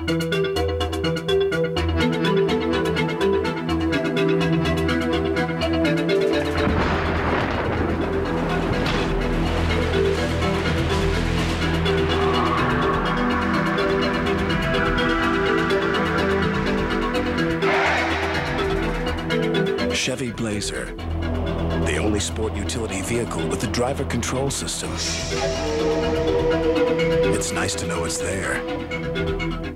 Chevy Blazer, the only sport utility vehicle with a driver control system. It's nice to know it's there.